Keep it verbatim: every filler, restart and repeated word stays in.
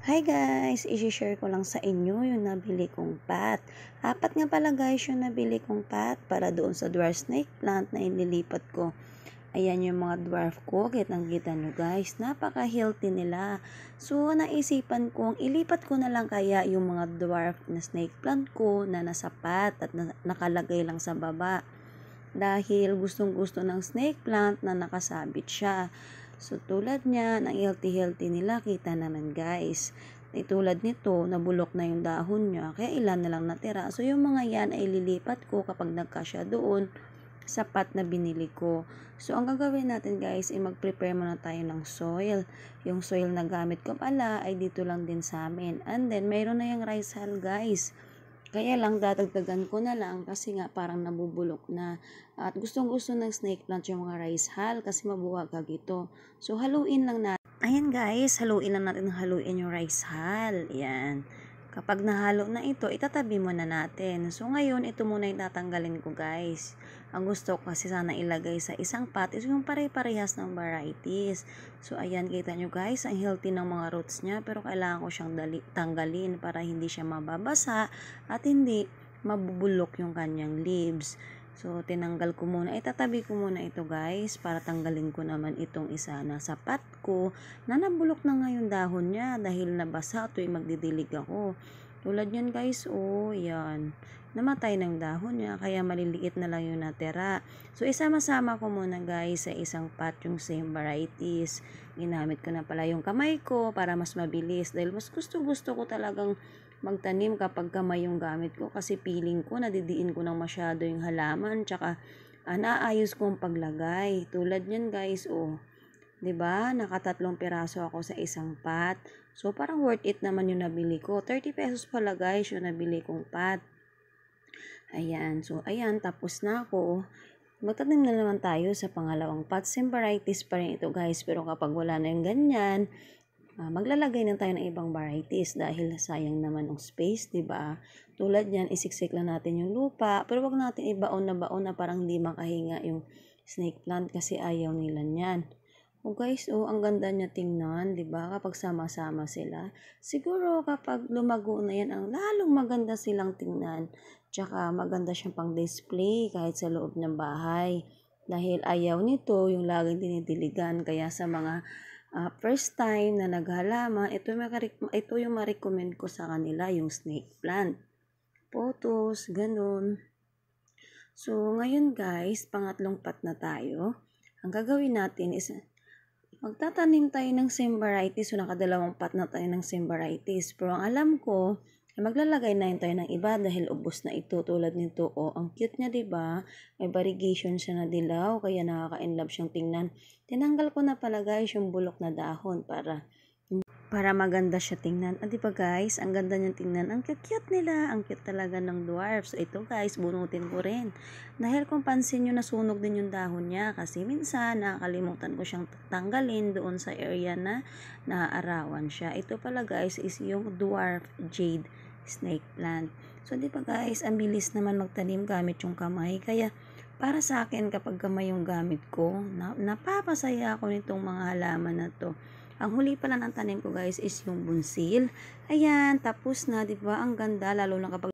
Hi guys! I-share ko lang sa inyo yung nabili kong pot. Apat nga pala guys yung nabili kong pot para doon sa dwarf snake plant na inilipat ko. Ayan yung mga dwarf ko. Kitang-kita nyo guys. Napaka-healthy nila. So, naisipan kong ilipat ko na lang kaya yung mga dwarf na snake plant ko na nasa pot at na nakalagay lang sa baba. Dahil gustong-gusto ng snake plant na nakasabit siya. So, tulad niya, ang healthy-healthy nila, kita naman guys. E, tulad nito, nabulok na yung dahon niya, kaya ilan na lang natira. So, yung mga yan ay lilipat ko kapag nagkasya doon sa pot na binili ko. So, ang gagawin natin guys, ay mag-prepare muna tayo ng soil. Yung soil na gamit ko pala ay dito lang din sa amin. And then, mayroon na yung rice hull guys. Kaya lang dadagdagan ko na lang kasi nga parang nabubulok na. At gustong-gusto ng snake plant yung mga rice hull kasi mabuwagag ito. So haluin lang natin. Ayan guys, haluin lang natin haluin yung rice hull. Ayan. Kapag nahalo na ito, itatabi muna natin. So ngayon, ito muna yung tatanggalin ko guys. Ang gusto ko kasi sana ilagay sa isang pot is yung pare-parehas ng varieties. So ayan, kita nyo guys, ang healthy ng mga roots niya. Pero kailangan ko siyang dali, tanggalin para hindi siya mababasa at hindi mabubulok yung kanyang leaves. So tinanggal ko muna, itatabi ko muna ito guys para tanggalin ko naman itong isa na sa pot ko na nabulok na ngayon dahon niya dahil nabasa ito yung magdidilig ako. Tulad yan guys, oh yan, namatay ng dahon niya kaya maliliit na lang yung natira. So isama-sama ko muna guys sa isang pot yung same varieties. Ginamit ko na pala yung kamay ko para mas mabilis dahil mas gusto-gusto ko talagang magtanim kapag kamay yung gamit ko kasi feeling ko nadidiin ko ng masyado yung halaman tsaka ah, naayos kong paglagay. Tulad yan guys, oh. 'Di ba? Nakatatlong piraso ako sa isang pot. So parang worth it naman yung nabili ko. thirty pesos pala guys yung nabili kong pot. Ayan. So ayan, tapos na ako. Magtanim na naman tayo sa pangalawang pot. Same varieties pa rin ito guys. Pero kapag wala na yung ganyan, Uh, maglalagay na tayo ng ibang varieties dahil sayang naman ng space, 'di ba? Tulad niyan, isiksik lang natin yung lupa, pero wag natin ibaon na baon na parang hindi makahinga yung snake plant kasi ayaw nila niyan. Oh guys, oh, ang ganda niya tingnan, 'di ba? Kapag sama-sama sila. Siguro kapag lumago na 'yan, ang lalong maganda silang tingnan. Tsaka maganda siyang pang-display kahit sa loob ng bahay. Dahil ayaw nito yung laging dinidiligan kaya sa mga uh, first time na naghalaman, ito, ito yung ma-recommend ko sa kanila, yung snake plant. Photos, ganun. So, ngayon guys, pangatlong pot na tayo. Ang gagawin natin is, magtatanim tayo ng same varieties. So, nakadalawang pot na tayo ng same varieties. Pero ang alam ko, maglalagay na yun tayo ng iba dahil ubos na ito tulad nito. O, oh, ang cute niya, diba? May variegation siya na dilaw, kaya nakaka-inlove siyang tingnan. Tinanggal ko na pala guys yung bulok na dahon para para maganda siya tingnan. Ah, diba guys? Ang ganda niyang tingnan. Ang cute nila. Ang cute talaga ng dwarf. So, ito guys, bunutin ko rin. Dahil kung pansin nyo, nasunog din yung dahon niya. Kasi minsan, nakakalimutan ko siyang tanggalin doon sa area na naaarawan siya. Ito pala guys, is yung dwarf jade snake plant. So, di ba guys, ang bilis naman magtanim gamit yung kamay. Kaya, para sa akin, kapag kamay yung gamit ko, na, napapasaya ako nitong mga halaman na to. Ang huli pala ng tanim ko guys is yung bunsil. Ayan, tapos na, di ba? Ang ganda, lalo na kapag